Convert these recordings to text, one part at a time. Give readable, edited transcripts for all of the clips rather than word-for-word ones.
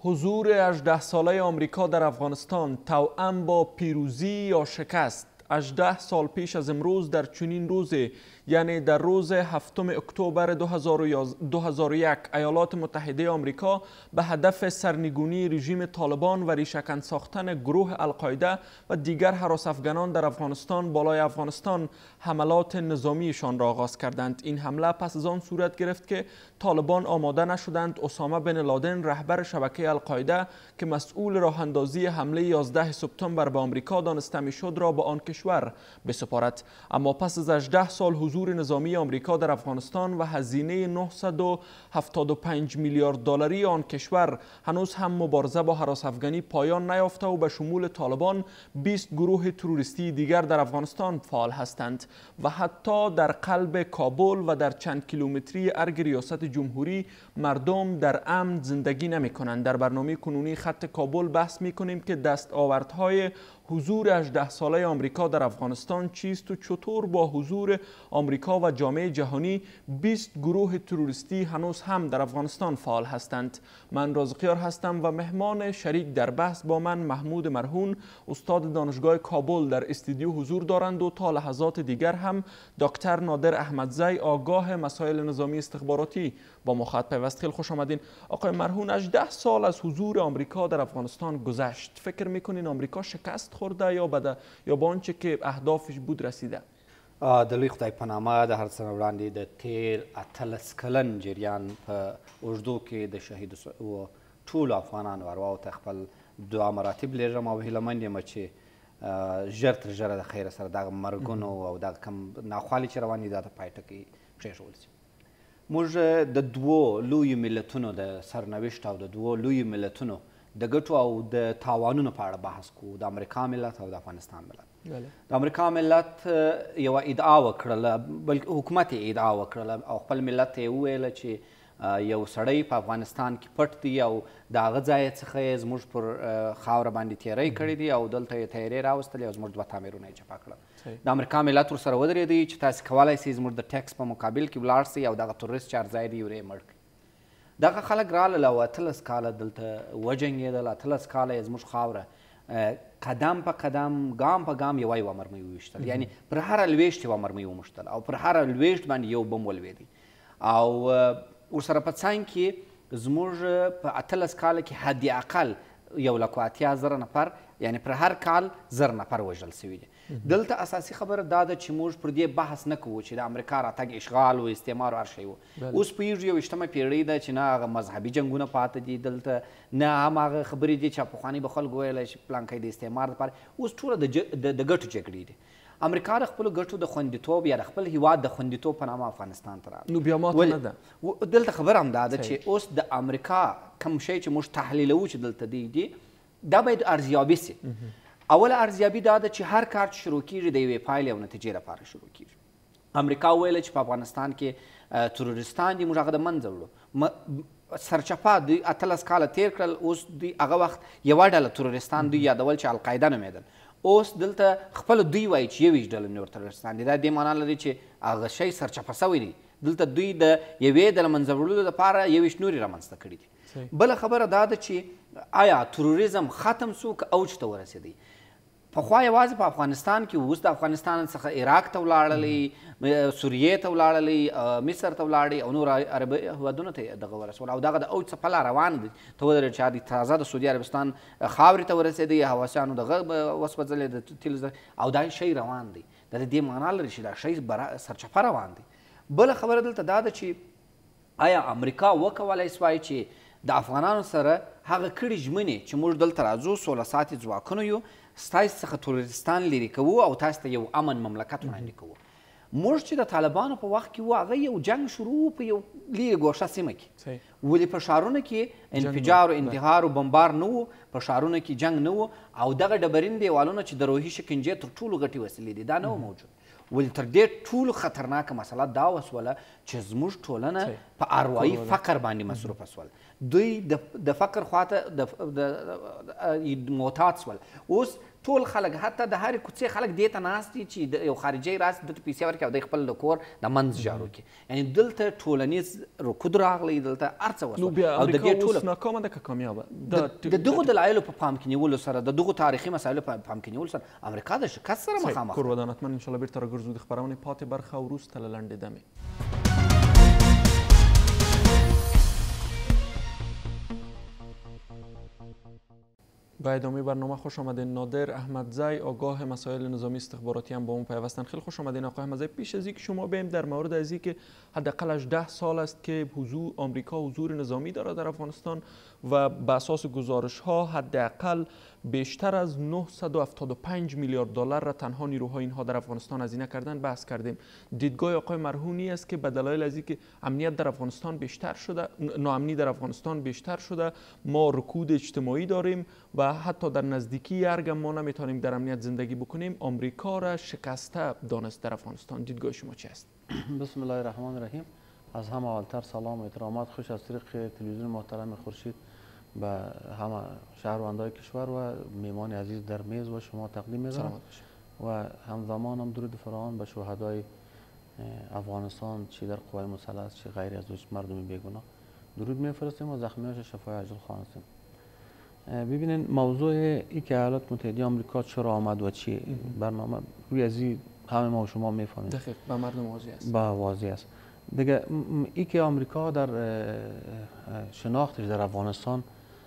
حضور 18 ساله آمریکا در افغانستان توأم با پیروزی یا شکست؟ 18 سال پیش از امروز در چنین روزی، یعنی در روز 7 اکتبر 2001 ایالات متحده آمریکا به هدف سرنگونی رژیم طالبان و ریشه‌کن ساختن گروه القاعده و دیگر هراس افغانان در افغانستان بالای افغانستان حملات نظامیشان را آغاز کردند. این حمله پس از آن صورت گرفت که طالبان آماده نشدند اسامه بن لادن، رهبر شبکه القاعده که مسئول راه اندازی حمله 11 سپتامبر به آمریکا دانسته میشد را به آن کشور بسپارد. اما پس از 18 سال حضور نظامی آمریکا در افغانستان و هزینه 975 میلیارد دلاری آن کشور، هنوز هم مبارزه با هراس افغانی پایان نیافته و به شمول طالبان 20 گروه تروریستی دیگر در افغانستان فعال هستند و حتی در قلب کابل و در چند کیلومتری ارگ ریاست جمهوری مردم در امن زندگی نمی کنند. در برنامه کنونی خط کابل بحث می کنیم که دستاوردهای حضور 18 ساله آمریکا در افغانستان چیست و چطور با حضور آمریکا و جامعه جهانی 20 گروه تروریستی هنوز هم در افغانستان فعال هستند. من رازقیار هستم و مهمان شریک در بحث با من محمود مرهون، استاد دانشگاه کابل در استودیو حضور دارند و تا لحظات دیگر هم دکتر نادر احمدزی، آگاه مسائل نظامی استخباراتی با ما خط پیوست. خیلی خوش آمدین آقای مرهون. 18 سال از حضور آمریکا در افغانستان گذشت. فکر میکنین آمریکا شکست خورده یا با آنچه که اهدافش بود رسیده؟ د لوی خدای په نامه د هر څه نه وړاندې د تیر 18 کلن جریان په اوږدو کې د شهید و ټولو افغانانو ارواحو ته خپل دعا مراتب لرم او هیلهمند یم چې ژر تر ژره د خیره سره دغه مرګونو او دغه کم ناخوالې چې روان دي دا ته پای ټکی پرېښودل شي. موږ د دوو لویو ملتونو د سرنوشت او د دوو لویو ملتونو د ګټو او د تاوانونو په اړه بحث کوو، د امریکا ملت او د افغانستان ملت. د امریکا ملت یوه ادعا وکړله، بلکې حکومت یې ادعا وکړله او خپل ملت ته یې وویله چې یو سړی په افغانستان کې پټ دی او د هغه ځای څخه یې زموږ پر خاوره باندې تیری کړی دی او دلته یې تیری راوستلې او زموږ 2 تعمیرونه یې چپه کړل. د امریکا ملت ورسره ودرېدی چې تاسې کولی سئ زموږ د ټیکس په مقابل کې ولاړ سئ او دغه تروریست چې هر ځای دی یې مړ کړي. دغه خلک رالل او 18 کاله دلته وجنګېدل، 18 کاله یې زموږ خاوره قدم په قدم ګام په ګام یوه مرمۍ وویشتل، یعنی پر هره لویشت یوه مرمۍ وموښتل او پر هره لویشت باندې یو بم ولوېدی او ورسره په څنګ کې زموږ په 18 کاله کې حد اقل 1,80,000 نفر، یعنی پر هر کال 1000 نفر وژل سوي دي. دلته اساسي خبره دا ده چې موږ پر دې بحث نه کوو چې د امریکا راتګ اشغال و استعمار و هر شی و. اوس پوهېږو 21مه پېړۍ ده چې نه هغه مذهبي جنګونه پاته دي دلته، نه هم هغه خبرې دي چې پخواني به خلکو ویلی چې پلانکی د استعمار دپاره. اوس ټوله د ګټو جګړې دي. امریکا د خپلو ګټو د خوندیتوب یا د خپل هیواد د خوندیتوب په نامه افغانستان ته راغله. نو بیا ماته نه ده. دلته خبره هم دا ده چې اوس د امریکا کوم شی چې موږ تحلیلوو چې دلته دی دا باید ارزیابي سي. اوله ارزیابي دا ده چې هر کار چې شروع کیږي د یوې پایلې او نتیجې لپاره شروع کیږي. امریکا وویله چې په افغانستان کې تروریستان دي، موږ هغه د منځه وړو. سرچپه دوی 18 کاله تیر کړل، اوس دوی هغه وخت یوه ډله تروریستان دوی یادول چې القاعده نومېدل. اوس دلته خپل دوی وایي چې 21 ډله نور تروریستان دي. دا دې معنا لري چې هغه شی سرچپه سوی دی. دلته دوی د یوې ډلې منځه وړلو لپاره 21 نورې رامنځته کړي دي. بله خبره دا ده چې آیا تروریزم ختم سو که اوج ته ورسېدی؟ پخوا یوازې په افغانستان کې، اوس د افغانستان څخه عراق ته ولاړلی، سوریې ته ولاړلی، مصر ته ولاړی او نور عربي هېوادونو ته دغه ورسول او دغه د اوج څپه لا روانه دي. ته ودرېږه چې تازه د سعودي عربستان خاورې ته ورسېدی، حواسیانو دغه وسوځلې د تیلو او دا شی روان دی. دا د دې معنا لري چې دا شی سرچپه روان دی. بله خبره دلته دا ده چې آیا امریکا وکولی سوای چې د افغانانو سره هغه کړي ژمنې چې موږ دلته راځو، سوله ساتي ځواکونه یو، ستاسې څخه تروریستان لرې کوو او تاسو ته یو امن مملکت وړاندې کوو. موږ چې د طالبانو په وخت کې وو هغه یو جنګ شروع په یو لرې ګوښه سیمه کې، ولې په ښارونو کې انفجار و انتحار و بمبار نه و، په ښارونو کې جنګ نه و او دغه ډبرین دیوالونه چې د روحي شکنجې تر ټولو غټې وسیلې دي دا نه و موجود. ولې تر دې ټولو خطرناکه مسله دا وسوله چې زموږ ټولنه په اروايي فقر باندې مصروفه سول. دوی د فقر خواته د معتاد شول. اوس ټول خلک حتی د هرې کوڅې خلک دې ته ناست دي چې یو خارجي راسي دلته پیسې ورکړي او دی خپل د کور د منځ جارو کړي. یعنې دلته ټولنیز رکود راغلی، دلته هر څه وشول. بیا امریکا اوس ناکامه ده که کامیابه؟ د دغو دلایلو په پام کې نیولو سره، د دغو تاریخي مسایلو په پام کې نیولو سره امریکا د شکست سره مخامخ. کور ودانتمن انشاءالله بیرته راګرځو د خپرونې پاتې برخه وروسته له لنډې دمې. به ادامه برنامه خوش آمدین. نادر احمدزی آگاه مسائل نظامی استخباراتی هم با اون پیوستن. خیلی خوش آمدین آقای احمدزی. پیش از اینکه شما بیم در مورد از اینکه حداقل 18 سال است که آمریکا حضور نظامی داره در افغانستان و به اساس گزارش ها حداقل بیشتر از 975 میلیارد دلار را تنها نیروهای اینها در افغانستان هزینه کردن بحث کردیم. دیدگاه آقای مرهونی است که به دلایل از اینکه امنیت در افغانستان بیشتر شده، ناامنی در افغانستان بیشتر شده، ما رکود اجتماعی داریم و حتی در نزدیکی ارگ ما نمیتونیم در امنیت زندگی بکنیم. آمریکا را شکسته دانست در افغانستان. دیدگاه شما چی است؟ بسم الله الرحمن الرحیم. از همه اولتر سلام و احترامات خوش از طریق تلویزیون محترم خورشید به همه شهروندان کشور و میهمان عزیز در میز و شما تقدیم می‌کنم و همزمان هم درود فراوان به شهدای افغانستان، چی در قوای مسلح چی غیر از مردم بیگناه درود میفرستیم و زخمیاش شفای عاجل خواستیم. ببینین موضوع ای که ایالات متحده آمریکا چرا آمد و چی برنامه روی ازی همه ما و شما میفهمیم. دقیق به مردم واضح است. با واضح است. دیگه ای که آمریکا در شناختش در افغانستان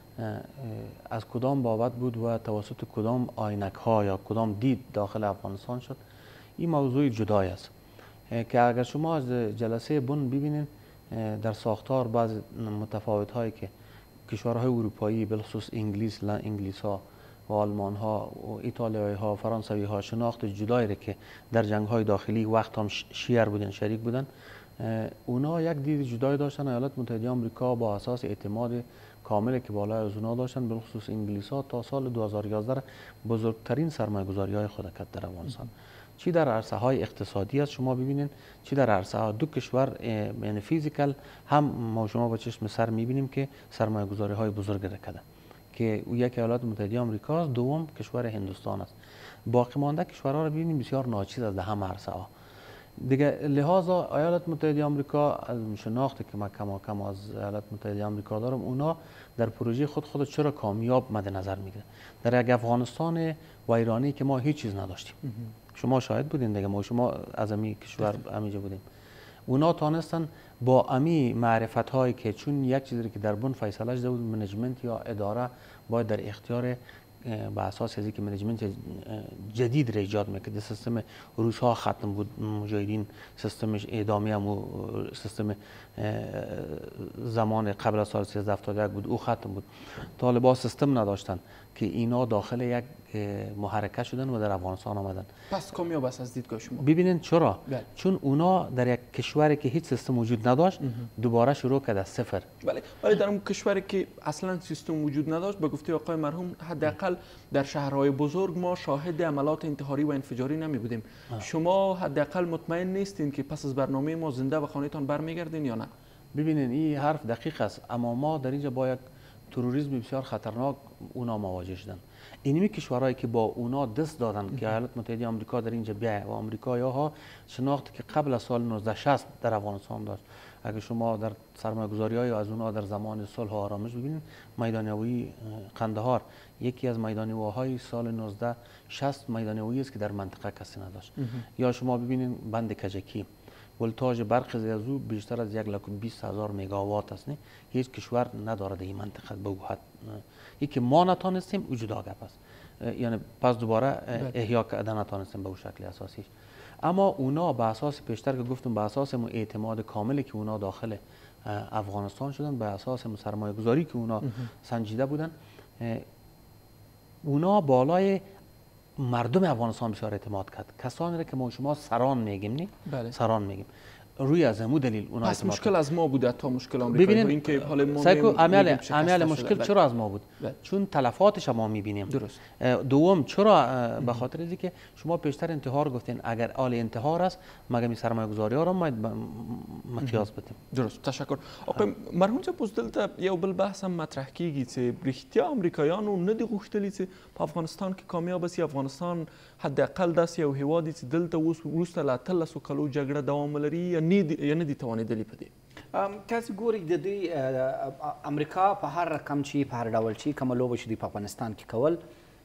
از کدام بابت بود و توسط کدام آینک ها یا کدام دید داخل افغانستان شد، این موضوع جدای است که اگر شما از جلسه بن ببینید در ساختار بعض متفاوت هایی که کشورهای اروپایی بالخصوص انگلیس ها و آلمان ها و ایتالیایی ها فرانسوی ها شناخت جدایی که در جنگ های داخلی وقت هم شیر بودن، شریک بودن، اونا یک دید جدایی داشتن. ایالات متحده آمریکا با اساس اعتماد کاملی که بالای از اونا داشتن بالخصوص انگلیس ها تا سال 2011 بزرگترین سرمایه‌گذاری های خود کرد در افغانستان. چی در عرصه های اقتصادی است شما ببینید، چی در عرصه ها دو کشور یعنی فیزیکال هم ما شما با چشم سر میبینیم که سرمایه‌گذاری های بزرگ را کرده که یک ایالات متحده آمریکا است، دوم کشور هندوستان است. باقی مانده کشورها را ببینیم بسیار ناچیز از هم عرصه ها. دیگه لحاظا ایالات متحده آمریکا از شناختی که من کم از ایالات متحده آمریکا دارم، اونا در پروژه خود چرا کامیاب مد نظر میگیره. در یک افغانستان ویرانی که ما هیچ چیز نداشتیم، شما شاهد بودین دیگه، ما شما از امی کشور امیجا بودیم، اونا تانستن با امی معرفت هایی که چون یک چیزی که در بن فیصله شده بود منیجمنت یا اداره باید در اختیار به اساس از اینکه منیجمنت جدید را ایجاد میکرد. سیستم روس ها ختم بود، مجاهدین سیستمش اعدامی هم و سیستم زمان قبل از سال 1371 بود، او ختم بود. طالبان سیستم نداشتن که اینا داخل یک محرکه شدن و در افغانستان آمدن. پس کامیاب است از دیدگاه شما؟ ببینید چرا؟ چون اونا در یک کشوری که هیچ سیستم وجود نداشت دوباره شروع کرد از صفر. ولی در اون کشوری که اصلا سیستم وجود نداشت، به گفته آقای مرحوم حداقل در شهرهای بزرگ ما شاهد عملات انتحاری و انفجاری نمی بودیم. شما حداقل مطمئن نیستین که پس از برنامه ما زنده و خانه‌تان برمیگردین یا نه؟ ببینید این حرف دقیق است، اما ما در اینجا با یک تروریسم بسیار خطرناک اونا مواجه شدن. اینمی کشورهایی که با اونا دست دادن که ایالات متحده آمریکا در اینجا بیایه و آمریکایی‌ها شناخت که قبل از سال 1960 در افغانستان داشت. اگر شما در سرمایه‌گذاری‌های از اونا در زمان صلح و آرامش ببینید، میدانیابی قندهار یکی از میدانیابی‌های سال 1960 میدانیابی است که در منطقه کسی نداشت. یا شما ببینید بند کجکی، ولتاژ برق از او بیشتر از 1,20,000 مگاوات است. هیچ کشور نداره در این منطقه به او حد. یکی ما نتانستیم او جدا گپ است، یعنی پس دوباره احیا کردن نتانستیم به او شکل اساسیش. اما اونا به اساس پیشتر که گفتم به اساس اعتماد کاملی که اونا داخل افغانستان شدن، به اساس سرمایه گذاری که اونا سنجیده بودن، اونا بالای مردم افغانستان بسیار اعتماد کرد. کسانی را که ما شما سران میگیم، نه؟ بله. سران میگیم. روی از امو دلیل اونا پس مشکل از ما بوده تا مشکل آمریکا. ببینید اینکه حالا ما عمل مشکل چرا از ما بود؟ چون تلفاتش ما میبینیم. درست. دوم چرا؟ به خاطر اینکه که شما پیشتر انتحار گفتین، اگر آل انتحار است مگه می سرمایه گذاری ها را ما متیاز بدیم. درست. تشکر. آقای مرحوم جان پس دلته یو بل بحث هم مطرح کیږي چې رښتیا امریکایانو نه دي غوښتلي چې په افغانستان کې کامیاب شي. افغانستان حداقل داسې یو هیواد دی چې دلته اوس وروسته له 13 کالو جګړه دوام لري یا نه دي توانېدلي په دې. تاسو ګورئ د دې امریکا په هر رقم چې په هر ډول چې کومه لوبه چې دوی په افغانستان کې کول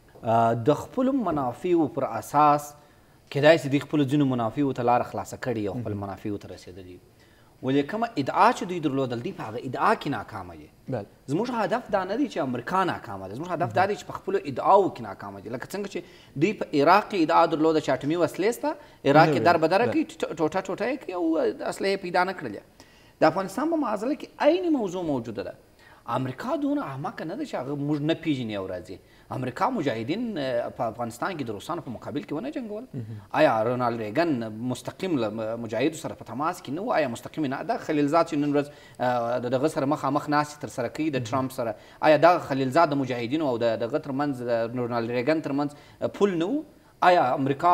د خپلو منافعو پر اساس کیدای شي دوی خپلو ځینو منافعو ته لاره خلاصه کړي او خپل منافعو ته رسېدلي، ولې کومه ادعا چې دوی درلودل دوی په هغه ادعا کې ناکامه دي. زموږ هدف دا نه دی چې امریکا ناکامه ده، زموږ هدف دا دی چې په خپلو ادعاو کې ناکامه دي. لکه څنګه چې دوی په عراق کې ادعا درلوده چې اټومي وسلې شته، عراق کې در بدره کوي، ټوټه ټوټه یې کوي او اسلحې پیدا نه کړلې. د افغانستان په معضله کې عین موضوع موجوده ده. امریکا دونه احمقه نه ده چې هغه موږ نه پیژني او راځي. امریکا مجاهدین په افغانستان کې د روسانو په مقابل کې ونه جنګول. آیا رونالد ریګن مستقیم له مجاهدو سره په تماس کې نه و؟ آیا مستقیم نه دا خلیلزاد چې نن ورځ دغه سره مخامخ ناستې ترسره کوي د ټرمپ سره، آیا دا خلیلزاد د مجاهدینو او دغه ترمنځ د رونالد ریګن ترمنځ پول نه و؟ آیا امریکا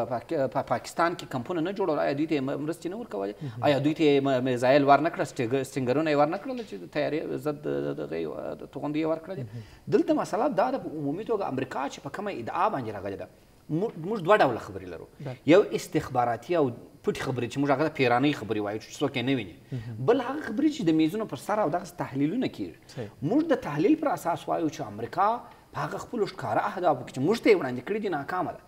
په پاکستان کې کمپونه نه جوړول؟ آیا دوی ته مرستې نه ورکولې؟ آیا دوی ته میزایل ور نه کړل، سټینګرونه یې ور نه کړل چې د تیارې ضد دغه توغندۍ یې ور کړلې؟ دلته مسله دا ده په عمومي توګه امریکا چې په کومه ادعا باندې راغلې ده، موږ دوه ډوله خبرې لرو. یو استخباراتي او پټې خبرې چې موږ هغه ته پیرانۍ خبرې وایو چې څوک یې نه ویني، بل هغه خبرې چې د میزونو پر سر او دغسې تحلیلونه کېږي. موږ د تحلیل پر اساس وایو چې امریکا په هغه خپلو ښکاره اهدافو کې چې موږ ته یې وړاندې کړي دي ناکامه ده.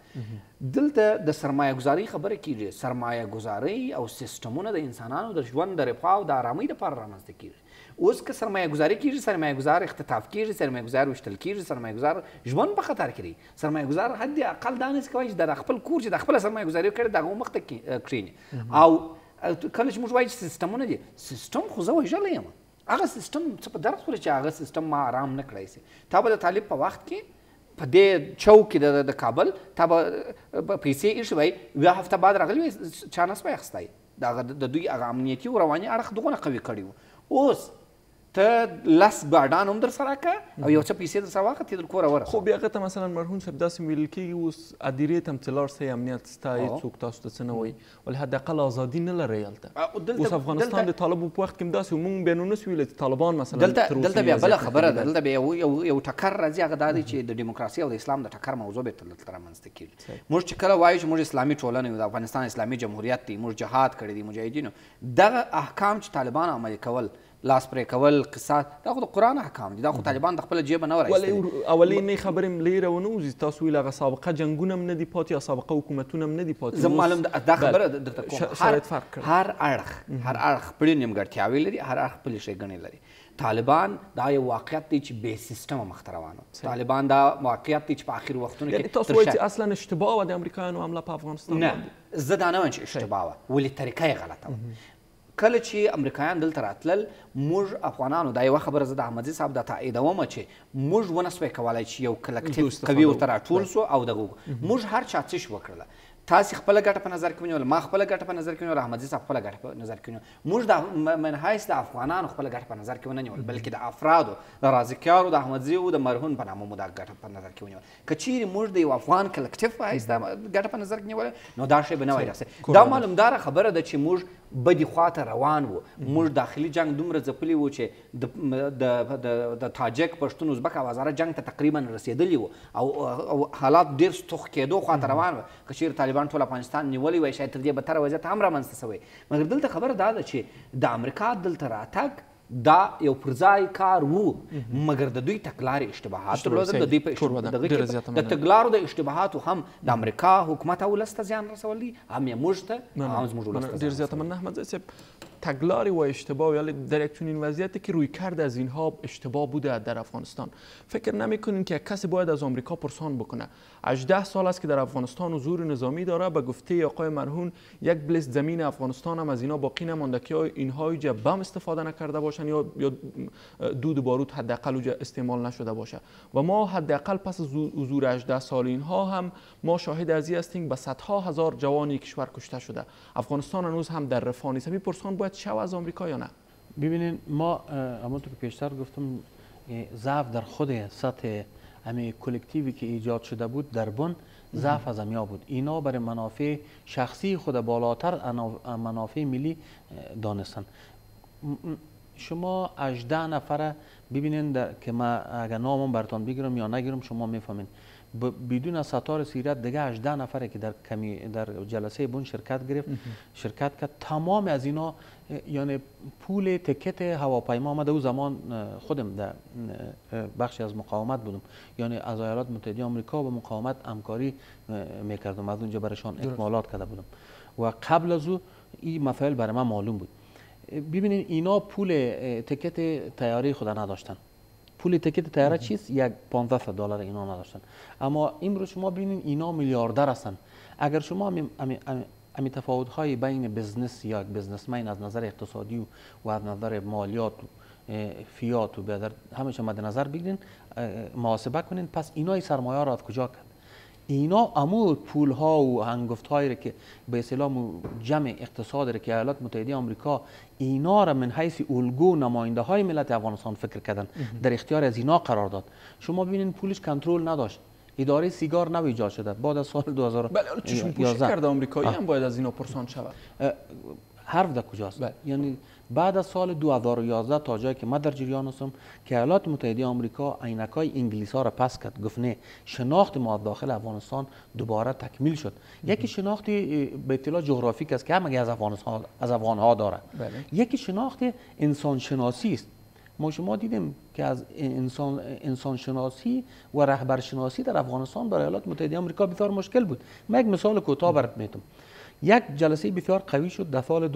دلته د سرمایه گذارۍ خبره کېږي. سرمایه گذارۍ او سیستمونه د انسانانو د ژوند د رفاه او د ارامۍ لپاره رامنځته کېږي. اوس که سرمایه گذاري کېږي، سرمایه گذار اختطاف کېږي، سرمایه گذار ویشتل کېږي، سرمایه گذار ژوند په خطر کې دی. سرمایه گذار حد اقل دا نشي کولی چې د خپل کور چې د خپله سرمایه گذاري کړې د هغه مخ ته کښېني. او کله چې موږ وایو چې سیستمونه دي، سیستم خو زه وژلی یم. هغه سیستم څه په درد پورې چې هغه سیستم ما آرام نه کړی سي. تا به د طالب په وخت کې په دې چوک کې د کابل تا به پیسې ایښې وای، یوه هفته بعد راغلی وای چانس به یې اخیستی. د دوی هغه امنیتي او رواني اړخ دغونه قوي کړي وو. اوس ته 10 ګاډان هم در سره کړه او یو څه پیسې در سره واخلې ته در کوره ورسه. خو بیا هغه ته مثلا مرحوم صاحب داسې ویل کېږي اوس ادیرې ته هم چې لاړ سئ امنیت سته، هېڅوک تاسو ته څه نه وایي، ولې حداقل ازادي نه لرئ هلته. اوس افغانستان د طالبو په وخت کې هم داسې و، موږ بیا نو نسو ویلی چې طالبان مثلا دلته بیا بله خبره ده، دلته بیا یو ټکر راځي. هغه دا دی چې د ډیموکراسي او د اسلام د ټکر موضوع بېرته دلته رامنځته کېږي. موږ چې کله وایو چې موږ اسلامي ټولنه یو، د افغانستان اسلامي جمهوریت دی، موږ جهاد کړی دی مجاهدینو، دغه احکام چې طالبان عملي کول، لاس پرې کول، قصاص، دا خو د قرآن احکام دي، دا خو طالبان د خپله جیبه نه ورایستلي. ولې اولینۍ خبرې م لیره ونه وځي، تاسو ویل هغه سابقه جنګونه هم نه دي پاتې یا سابقه حکومتونه هم نه دي پاتې. زه معلوم دا خبره درته کوم. هر اړخ خپلې نیمګړتیاوې لري، هر اړخ خپلې ښېګڼې لري. طالبان دا یو واقعیت دی چې بې سیستمه مخته روان و. طالبان دا واقعیت دی چې په آخر وختونو کې تاسو وایئ چې اصلا اشتباه وه د امریکایانو حمله په افغانستان باندې؟ نه، زه دا نه وایم چې اشتباه وه، ولې طریقه یې غلطه وه. کله چې امریکایان دلته راتلل، موږ افغانانو دا یوه خبره زه د احمدزي صاحب دا تاییدومه چې موږ ونه سوی کولی چې یو کلکټیو قوي ورته راټول سو او دغه موږ هر چا څه شي وکړله. تاسې خپله ګټه په نظر کې ونیول، ما خپله ګټه په نظر کې ونیول، احمدزي صاحب خپله ګټه په نظر کې ونیول. موږ د من حیث د افغانانو خپله ګټه په نظر کې ونه نیول، بلکې د افرادو د رازقیارو، د احمدزي او د مرهون په نامه مو دا ګټه په نظر کې ونیول. که چیرې موږ د یو افغان کلکټیو په حیث دا ګټه په نظر کې نیوله، نو دا شی به نه وای راسي. دا معلومداره خبره ده چې موږ بدې خواته روان وو. موږ داخلي جنګ دومره ځپلي وو چې د تاجک، پښتون، ازبک او هزاره جنګ ته تقریبا رسېدلي وو او حالات ډېر ستوخ کېدو خواته روان وو. که چیرې طالبان ټول افغانستان نیولی وای، شاید تر دې بدتره وضعیت هم رامنځته سوی. مګر دلته خبره دا ده چې د امریکا دلته راتګ دا یو پر ځای کار وو، مګر د دوی تګلارې اشتباهات درلودل. د دوی په د تګلارو د اشتباهاتو هم د امریکا حکومت او ولس ته زیان رسولی، هم یې موږ ته هم زموږ ولس ته. ډېر زیاته مننه احمدزی صاحب. تگلاری و اشتباه، یعنی در یک چنین وضعیتی که روی کرد از اینها اشتباه بوده در افغانستان، فکر نمیکنین که کسی باید از آمریکا پرسان بکنه؟ 18 سال است که در افغانستان حضور نظامی داره. به گفته آقای مرهون یک بلیس زمین افغانستان هم از اینا باقی نمانده که اینها بم استفاده نکرده باشه. باشن یا دود بارود حداقل استعمال نشده باشه. و ما حداقل پس از حضور 18 سال اینها هم ما شاهد از این هستیم به صدها هزار جوان کشور کشته شده. افغانستان هنوز هم در رفاه نیست. همین پرسان باید شو از آمریکا یا نه؟ ببینید ما همونطور که پیشتر گفتم ضعف در خود سطح همه کلکتیوی که ایجاد شده بود در بن ضعف از همیا بود. اینا برای منافع شخصی خود بالاتر منافع ملی دانستن. شما 18 نفر ببینین که من اگر نامم براتون بگیرم یا نگیرم شما میفهمین بدون ستار سیرت دیگه 18 نفره که در جلسه بن شرکت کرد تمام از اینا یعنی پول تکت هواپیما آمده. او زمان خودم در بخشی از مقاومت بودم، یعنی از ایالات متحده آمریکا با مقاومت همکاری میکردم، از اونجا برایشان اکمالات کرده بودم و قبل از او این مسائل برای من معلوم بود. ببینید اینا پول تکت طیاره خود نداشتن. پول تکت طیاره چیست؟ $1500 اینا نداشتن. اما امروز شما ببینید اینا میلیاردر هستن. اگر شما امی تفاوت های بین بزنس یا بزنسمن از نظر اقتصادی و از نظر مالیات و فیات و همیشه مد نظر بگیرین محاسبه کنین، پس اینا سرمایه را از کجا کرد؟ اینا امو پول ها و هنگفت هایی که به اصطلاح جمع اقتصاد که ایالات متحده آمریکا اینا را من حیث الگو نماینده های ملت افغانستان فکر کردن در اختیار از اینا قرار داد. شما ببینید پولش کنترل نداشت. اداره سیگار نو ایجاد شده بعد از سال 2000. بله چشم پوشی کرده آمریکایی هم باید از اینا پرسان شود. حرف در کجاست؟ یعنی بعد از سال 2011 تا جایی که من در جریان هستم که ایالات متحده آمریکا عینکای انگلیس ها را پس کرد، گفت نه شناخت ما داخل افغانستان دوباره تکمیل شد. یکی شناختی به اطلاع جغرافیک است که همه از افغان ها داره. یکی شناخت انسان شناسی است. ما شما دیدیم که از انسان شناسی و رهبر شناسی در افغانستان برای ایالات متحده آمریکا بسیار مشکل بود. من یک مثال کوتاه برات میگم. یک جلسه بسیار قوی شد در سال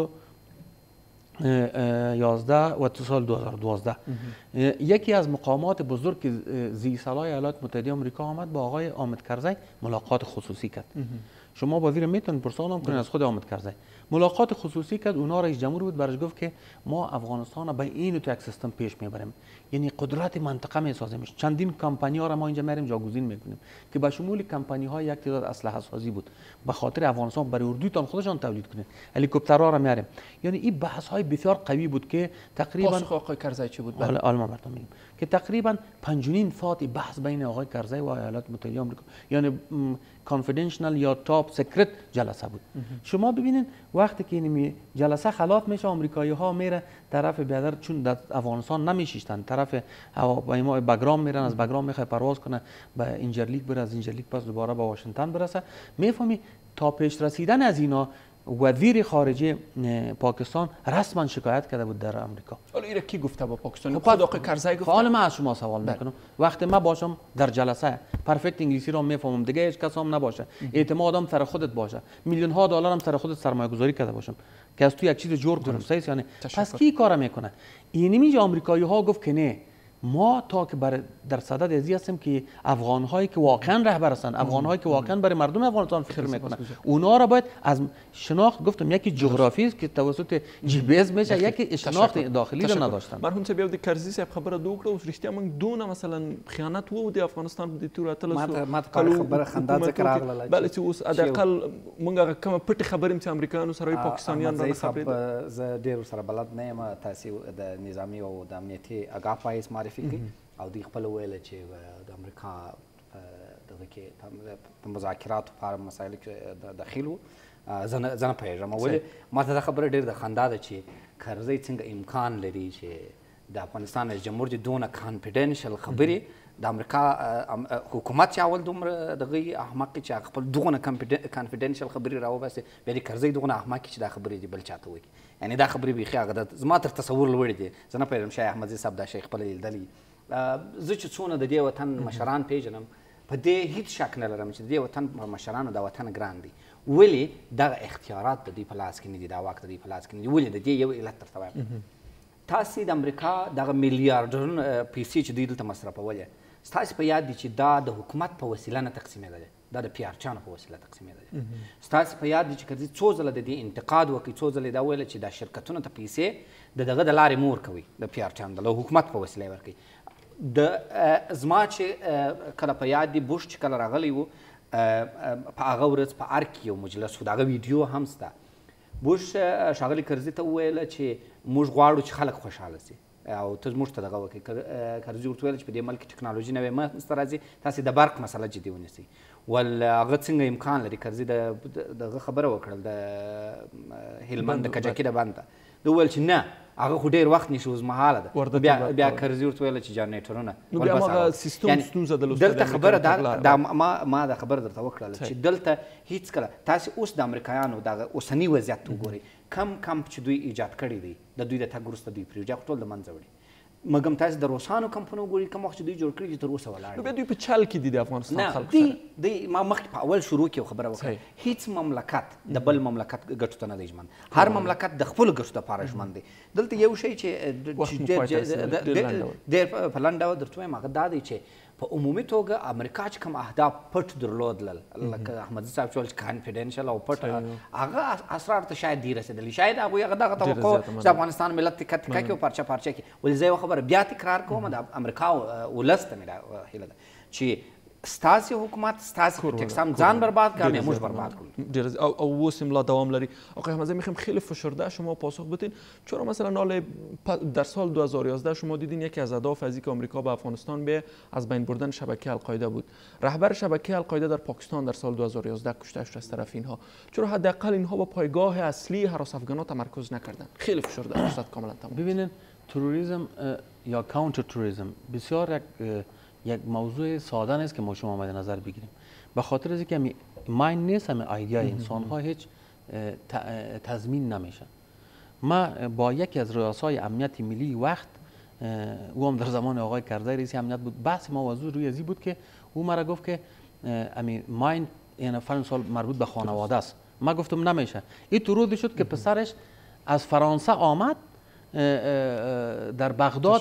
2011 و سال 2012. یکی از مقامات بزرگ که زی صلاح ایالات متحده آمریکا آمد با آقای حامد کرزی ملاقات خصوصی کرد. شما وزیر میتونید پرسان کنید از خود حامد کرزی. ملاقات خصوصی کرد، اونا رئیس جمهور بود، برش گفت که ما افغانستان به این تو یک سیستم پیش میبریم، یعنی قدرت منطقه میسازیم. چندین کمپانی ها را ما اینجا میریم جاگزین میکنیم که به شمول کمپانی های یک تعداد اسلحه سازی بود به خاطر افغانستان برای اردوتان خودشان تولید کنید، هلیکوپترها را میاریم. یعنی این بحث های بسیار قوی بود که تقریبا پاسخ آقای کرزی چی بود؟ بله الان براتون میگم که تقریبا 5.5 ساعت بحث بین آقای کرزی و ایالات متحده آمریکا، یعنی کانفیدنشنال یا تاپ سیکرت جلسه بود. شما ببینید وقتی که این جلسه خلاف میشه آمریکایی ها میره طرف بیادر، چون در افغانستان نمیشیشتن، طرف هواپیما بگرام میرن، از بگرام میخواد پرواز کنه به اینجرلیک بره، از اینجرلیک پس دوباره به واشنگتن برسه. میفهمی تا پیش رسیدن از اینا وزیر خارجه پاکستان رسما شکایت کرده بود در آمریکا. حالا این کی گفته با پاکستان؟ خود آقای کرزی گفته. حالا من از شما سوال میکنم، وقتی من باشم در جلسه پرفکت انگلیسی را میفهمم، دیگه هیچ کس هم نباشه، اعتمادم سر خودت باشه، میلیون ها دلار هم سر خودت سرمایه گذاری کرده باشم که از تو یک چیز جور کنم، صحیح یعنی پس کی کار میکنه؟ اینمی آمریکایی ها گفت که نه، ما تا که در صدد ازی هستیم که افغان هایی که واقعا رهبر هستند، افغان هایی که واقعا برای مردم افغانستان فکر میکنن، اونا را باید از شناخت، گفتم یکی جغرافی است که توسط جی پی اس میشه، یکی شناخت داخلی را نداشتن. مرحوم صاحب د کرزی صاحب خبره دوکړه اوس رښتیا موږ دونه مثلا خیانت وو د افغانستان د تور اتلسو ما خبره خندا ذکر راغله بل چې اوس ادقل موږ هغه کومه پټي خبرې چې امریکایانو سره پاکستانیان را خبرې ز ډیر سره بلد نه یم، تاسو د نظامی او د امنیتي اګا پایس معرفي او دی خپل ویل چې د امریکا دغه کې په مذاکراتو په مسایلو کې داخل وو. زه نه پوهېږم، ولې ما ته دا خبره ډېر د خندا ده چې کرزی څنګه امکان لري چې د افغانستان رئیس جمهور چې دونه کانفیډنشل خبرې د امریکا حکومت چې اول دومره دغه احمق چې خپل دغونه کانفیډنشل خبرې راوباسي، بیا د کرزی دغونه احمق چې دا خبرې دي بل چاته وایي. یعنی دا خبرې بیخي هغه زما تر تصور لوړې دي. زه نه پوهېږم شاه احمدزي صاحب دا شی خپله لیدلی. زه چې څونه د دې وطن مشران پیژنم په دې هیڅ شک نه لرم چې د دې وطن مشرانو دا وطن ګران دی. ولې دغه اختیارات د دوی په لاس کې نه دي، دا واک د دوی په لاس کې نه دي. ولې د دې یو علت درته وایم، تاسې د امریکا دغه میلیارډرونه پیسې چې دوی دلته مصرفولې، ستاسې په یاد دي چې دا د حکومت په وسیله نه تقسیمېدلې، دا د پی آر چانو په وسیله تقسیمېدلې. ستاسې په یاد دي چې که څو ځله د دې انتقاد وکړي، څو ځله دا ویله چې دا شرکتونو ته پیسې د دغه د لارې مور کوي د پی آر چینل د حکومت په وسیله یې ورکوي زما چې کله په یاد دي بوش چې کله راغلی و په هغه ورځ په ارګ کې یو مجلس و د هغه ویډیو هم شته بوش ښاغلي کرزي ته وویله چې موږ غواړو چې خلک خوشحاله سي او ته موږ ته دغه وکړي کرزي ورته ویل چې په دې ملک کې ټکنالوژي نوې منځته راځي تاسې د برق مسله جدي ونیسئ ول هغه څنګه امکان لري کرزي دغه خبره وکړل د هلمند د کجکي د بند ته ده وویل چې نه هغه خو ډېر وخت نیسي اوږدمهاله ده بیا کرزي ورته ویله چې جنریټرونه دلته خبره دا ما دا خبره درته وکړله چې دلته هېڅکله تاسې اوس د امریکایانو دغه اوسني وضعیت وګورئ کم کمپ چې دوی ایجاد کړی دی د دوی د تګ وروسته دوی پرېږدي هغه ټول د منځه وړي مګم تاسې د روسانو کمپنو وګورئ کوم وخت چې دوی جوړ کړي چې تر اوسه ولاړ نو بیا دوی په چل کې دي د افغانستان خلکو سره دوی ما مخکې په اول شروع کې یو خبره وکړه هیڅ مملکت د بل مملکت ګټو ته نه دی ژمن هر مملکت د خپلو ګټو دپاره ژمن دی دلته یو شی چې ډېر په لنډ ډول درته وایم هغه دا دی چې په عمومي توګه امریکا چې کوم اهداف پټ درلودل لکه احمدزي صاحب چې ویل چې کانفیډنشل او پټ هغه اسرار ته شاید دې رسېدلي شاید هغوی هغه دغه توقع چې د افغانستان ملت تکه تکه کړي او پارچه پارچه کړي ولې زه یوه خبره بیا تکرار کوم د امریکا ولس ته مې دا هیله ده چې ستاسې حکومت ستاسې تکسام ځان برباد کنه موږ برباد کنیم او اوس هم لا دوام لري. آقای احمدزی میخوام خیلی فشرده شما پاسخ بدین چرا مثلا نال در سال 2011 شما دیدین یکی از اهداف از اینکه آمریکا به افغانستان به از بین بردن شبکه القاعده بود. رهبر شبکه القاعده در پاکستان در سال 2011 کشته شد از طرف اینها. چرا حداقل اینها با پایگاه اصلی هراس افغانات تمرکز نکردن؟ خیلی فشرده است کاملا تمام. ببینید تروریسم یا کانتر تروریسم بسیار یک موضوع ساده نیست که ما شما مد نظر بگیریم به خاطر از اینکه ماین نیست همه ایده انسان ها هیچ تضمین نمیشن. ما با یکی از رؤسای امنیت ملی وقت او هم در زمان آقای کرزی رئیس امنیت بود بحث ما موضوع روی ازی بود که او مرا گفت که ماین این فلان سال مربوط به خانواده است. ما گفتم نمیشه. این طوری شد که پسرش از فرانسه آمد در بغداد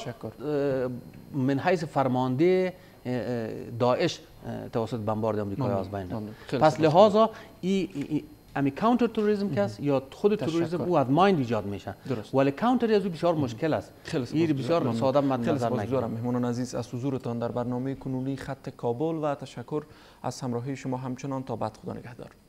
من حیث فرمانده داعش توسط بمبارد آمریکایی از بین رفت. پس لحاظا امی کانتر تروریسم که است یا خود تروریسم او از مایند ایجاد میشه ولی کانتر از او بسیار مشکل است. این بسیار ساده مد نظر نگیرم. مهمانان عزیز از حضورتان در برنامه کنونی خط کابل و تشکر از همراهی شما همچنان تا بعد. خدا نگهدار.